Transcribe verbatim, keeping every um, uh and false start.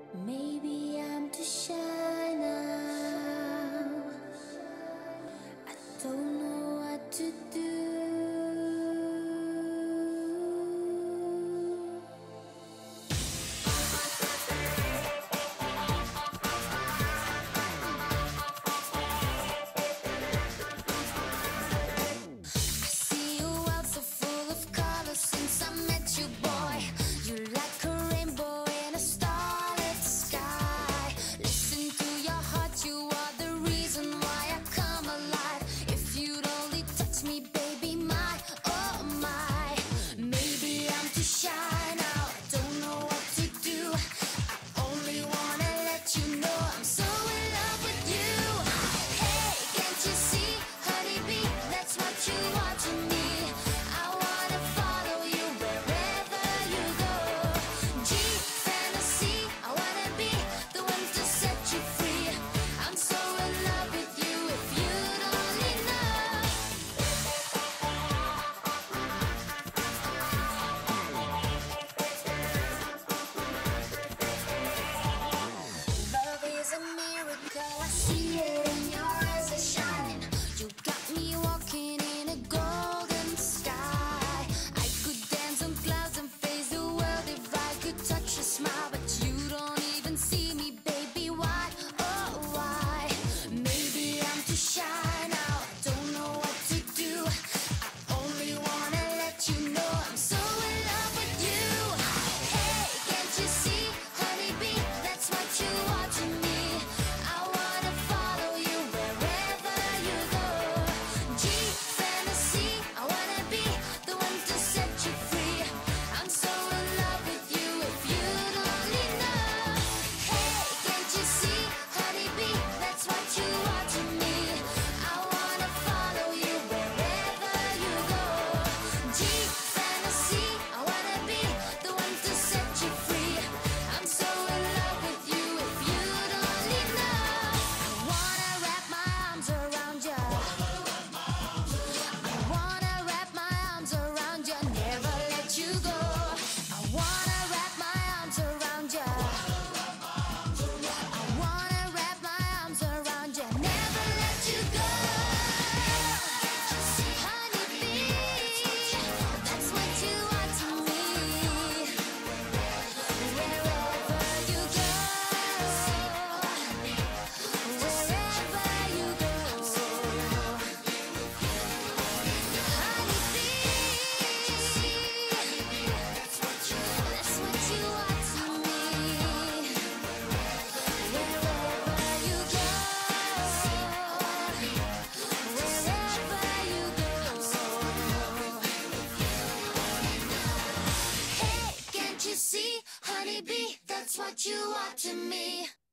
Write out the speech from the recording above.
Maybe I'm too shy now. I don't know what to do. I see a world so full of colors since I met you, boy. You like a rainbow in a starlit sky. Listen to your heart, you are the reason why I come alive. If you'd only touch me, baby, my, oh my. Maybe I'm too shy now, I don't know what to do. I only wanna let you know I'm so in love with you. Hey, can't you see, honeybee, that's what you are to me. I wanna follow you wherever you go. G, fantasy, I wanna be the one to set you free. I'm so in love with you, if you'd only know. Love is a miracle, I see it in your eyes are shining. You got me walking in a golden sky. I could dance on clouds and face the world if I could touch your smile, but you don't even see me, baby. Why? Oh, why? Maybe I'm too shy now, I don't know what to do. I only wanna let you know I'm so in love with you. Hey, can't you see, honeybee, that's what you are to me. I wanna follow you wherever you go. G, fantasy, I wanna be the one to set you free. I'm so in love with you, if you'd only know. Hey, can't you see, honeybee, that's what you are to me. I wanna follow you wherever you go. G, fantasy, I wanna be the one to set you free. I'm so in love with you, if you'd only know. I wanna wrap my arms around you. I wanna wrap my arms around you, never let you go. I wanna wrap my arms around you. I wanna wrap my arms around you, never let you go. Honeybee, that's what you are to me. Wherever you go, wherever you go. Honeybee, that's what you are to me. Wherever you go, wherever you go. Hey, can't you see, honeybee, that's what you are to me.